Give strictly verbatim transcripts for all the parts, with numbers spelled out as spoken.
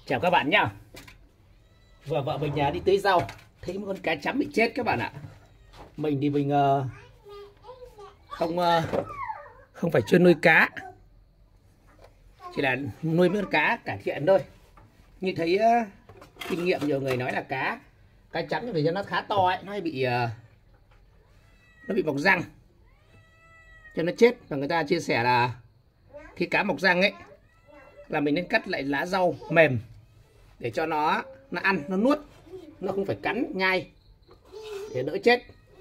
Chào các bạn nhá. Vừa vợ mình đi tưới rau, thấy một con cá chấm bị chết các bạn ạ. Mình thì mình uh, không uh, không phải chuyên nuôi cá, chỉ là nuôi mấy con cá cải thiện thôi. Như thấy uh, kinh nghiệm nhiều người nói là cá cá chấm vì cho nó khá to ấy, nó hay bị uh, nó bị mọc răng cho nó chết. Và người ta chia sẻ là khi cá mọc răng ấy là mình nên cắt lại lá rau mềm để cho nó nó ăn, nó nuốt, nó không phải cắn nhai để đỡ chết.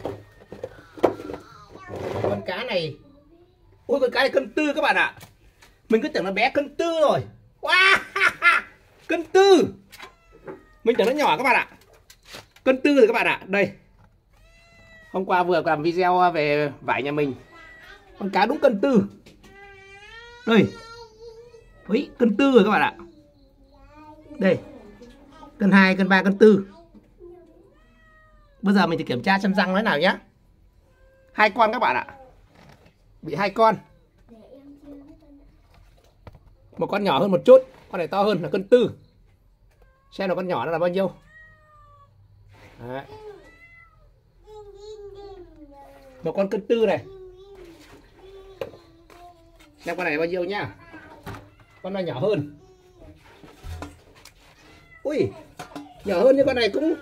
Con cá này, ôi con cá này cân tư các bạn ạ. Mình cứ tưởng nó bé cân tư rồi. Wow, cân tư. Mình tưởng nó nhỏ các bạn ạ. Cân tư rồi các bạn ạ. Đây, hôm qua vừa làm video về vải nhà mình, con cá đúng cân tư. Đây, ấy, cân tư rồi các bạn ạ. Đây, cân hai, cân ba, cân tư. Bây giờ mình thì kiểm tra xem răng nó nào nhá. Hai con các bạn ạ. Bị hai con. Một con nhỏ hơn một chút, con này to hơn là cân tư. Xem là con nhỏ nó là bao nhiêu. Đấy. Một con cân tư này. Xem con này bao nhiêu nhá. Con này nhỏ hơn. Ui, nhỏ hơn như con này cũng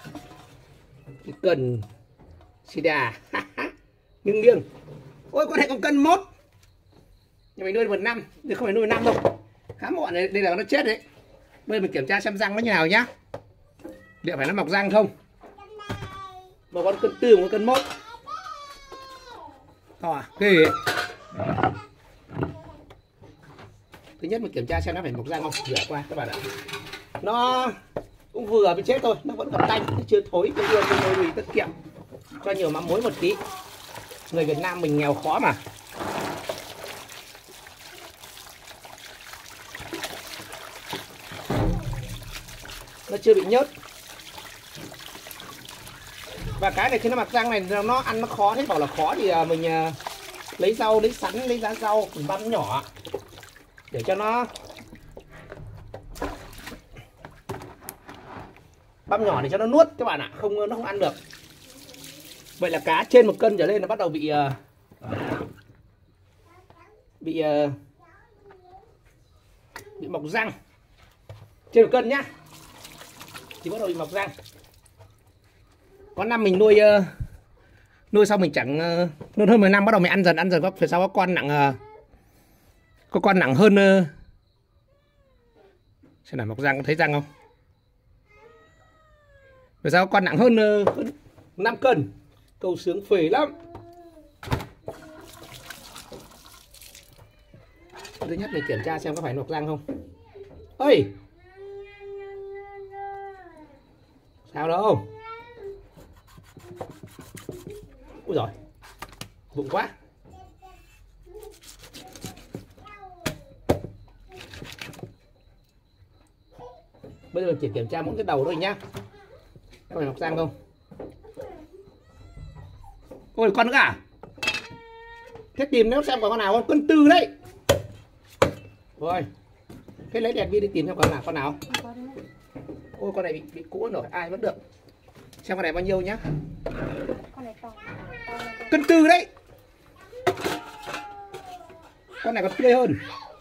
cần xì đà. Nghiêng nghiêng. Ôi con này còn cân mốt. Nhưng mình nuôi một năm, thì không phải nuôi một năm đâu. Khá muộn này, đây là nó chết đấy. Bây giờ mình kiểm tra xem răng nó như nào nhá. Liệu phải nó mọc răng không? Một con cân tư, một con cân mốt. To à? Ghê ấy. Thứ nhất mình kiểm tra xem nó phải mọc răng không. Rửa qua các bạn ạ. Nó cũng vừa bị chết thôi, nó vẫn còn tanh, nó chưa thối, cho nên tôi nuôi tiết kiệm, cho nhiều mắm muối một tí. Người Việt Nam mình nghèo khó mà. Nó chưa bị nhớt. Và cái này khi nó mặc răng này nó ăn nó khó, thế bảo là khó thì mình lấy rau, lấy sắn, lấy giá rau mình băm nhỏ để cho nó băm nhỏ để cho nó nuốt các bạn ạ, không nó không ăn được. Vậy là cá trên một cân trở lên nó bắt đầu bị uh, bị uh, bị mọc răng. Trên một cân nhá thì bắt đầu bị mọc răng. Có năm mình nuôi uh, nuôi xong mình chẳng uh, nuôi hơn mười năm bắt đầu mình ăn dần ăn dần có phía sau có con nặng uh, có con nặng hơn uh, xem nào mọc răng có thấy răng không? Vì sao con nặng hơn, hơn năm cân. Câu sướng phê lắm. Thứ nhất mình kiểm tra xem có phải mọc răng không. Ơi, sao đâu. Ui giời, bụng quá. Bây giờ chỉ kiểm tra mỗi cái đầu thôi nhá. Có phải mọc răng không? Ôi con nữa à? Thế tìm nếu xem có con nào không? Cân tư đấy. Rồi. Thế lấy đèn pin đi tìm xem con nào con nào. Ôi con này bị bị cũ rồi, ai vẫn được. Xem con này bao nhiêu nhá. Cân tư đấy. Con này còn tươi hơn.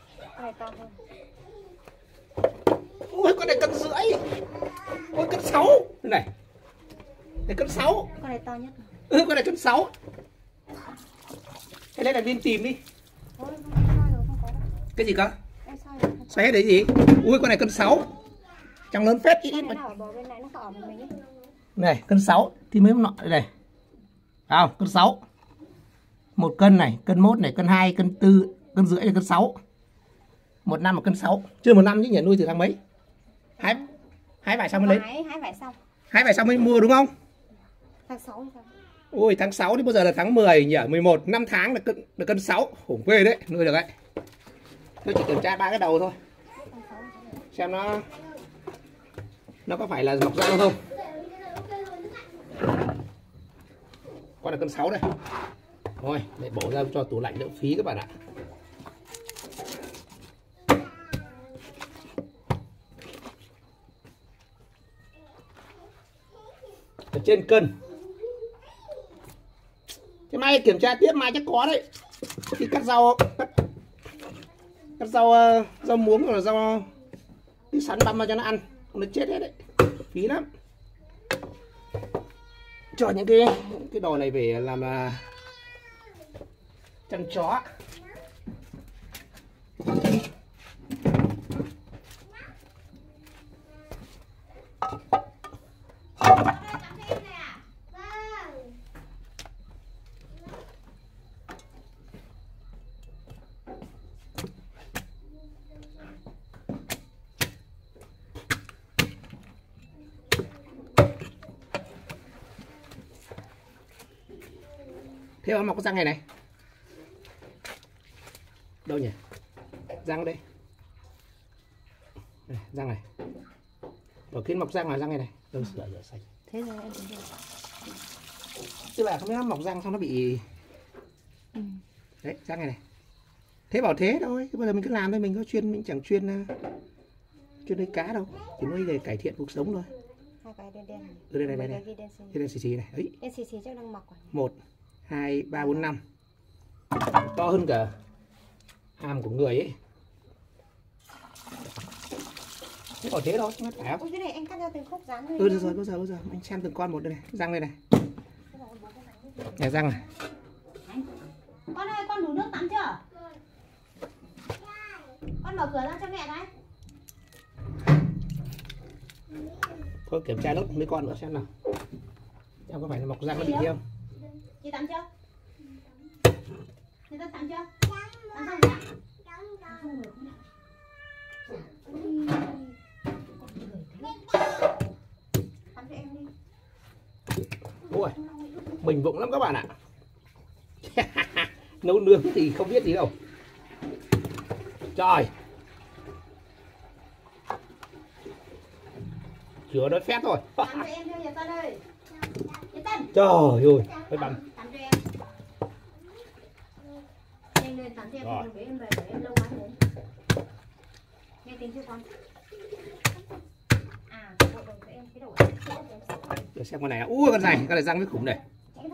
Ôi con này cân rưỡi. Ôi cân sáu. Đây này. Đây cân sáu. Con này to nhất. Ừ con này cân sáu. Thế đây là viên tìm đi. Ôi, không có. Cái gì cơ? Xoay, xoay hết đấy gì? Ui con này cân sáu. Trong lớn phết ít ít mà. Này cân sáu thì mới nọ đây này. Không, cân sáu. Một cân này, cân mốt này, cân hai, cân tư, cân rưỡi là cân sáu. Một năm một cân sáu. Chưa một năm chứ nhỉ, nuôi từ tháng mấy? Hái hái vải xong mới lấy. Hái hái vải xong. Hái vải xong mới mua đúng không? Tháng sáu hay sao? Ôi tháng sáu thì bây giờ là tháng mười nhỉ, mười một, năm tháng là cân là cân sáu, khủng ghê đấy, nuôi được đấy. Tôi chỉ kiểm tra ba cái đầu thôi. Xem nó nó có phải là mọc răng không. Con là cân sáu đây. Thôi, để bổ ra cho tủ lạnh đỡ phí các bạn ạ. ở trên cân. Thế mai kiểm tra tiếp, mai chắc có đấy. Khi cắt rau, cắt, cắt rau rau muống hoặc là rau cái sắn băm vào cho nó ăn, nó chết hết đấy, phí lắm. Cho những cái cái đồ này về làm là chăn chó. Thế mà có răng này này. Đâu nhỉ? Răng đây. Này, răng này. Ở cái mọc răng là răng này này. Đâu sửa rửa sạch. Thế rồi em thấy. Tức là không biết nó mọc răng xong nó bị. Ừ. Đấy, răng này này. Thế bảo thế thôi, bây giờ mình cứ làm thôi, mình có chuyên mình chẳng chuyên chuyên nuôi cá đâu, chỉ nuôi để cải thiện cuộc sống thôi. Hai cái đen đen. Ừ, đây đây đây. Đây đen xì. Đen xì xì này. Ấy. Đen xì xì chắc đang mọc rồi. một, hai, ba, bốn, năm. To hơn cả hàm của người ấy. Thế bảo thế thôi, không phải không? Ôi cái này anh cắt ra từng khúc rán thôi. Ừ được rồi, bây giờ bây giờ anh xem từng con một đây này, răng đây này. Này răng này. Con ơi, con đủ nước tắm chưa? Con mở cửa ra cho mẹ cái. Thôi kiểm tra nốt mấy con nữa xem nào. Em có phải là mọc răng nó bị không? Chị tắm chưa? Chị tắm tắm chưa? Tắm xong chưa? Tắm cho em đi. Ôi, mình vụng lắm các bạn ạ. Nấu nướng thì không biết gì đâu. Trời. Chứa nói phép thôi. Tắm cho em thôi, Nhật Tân ơi. Nhật Tân. Trời ơi, hơi bắn. Tắm cho em. Nhanh lên tắm cho em, không để em về để em lâu quá thế. Nghe tiếng chưa con? À, bộ đồ của em cái đồ này. Để xem con này. Ui con này, con này răng với khủng này.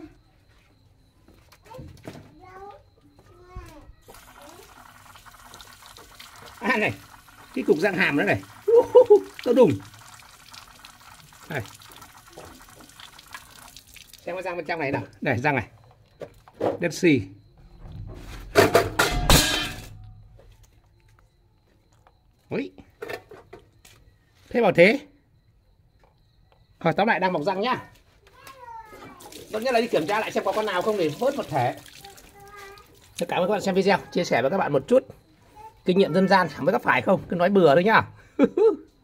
À này, cái cục răng hàm đó này. To đùng. Này. Xem cái răng bên trong này nào. Này răng này. Đen xì. Ôi. Thế bảo thế. Hỏi tóm lại đang mọc răng nhá. Tốt nhất là đi kiểm tra lại xem có con nào không để vớt một thể. Cảm ơn các bạn xem video, chia sẻ với các bạn một chút kinh nghiệm dân gian, chẳng biết có phải không, cứ nói bừa thôi nhá.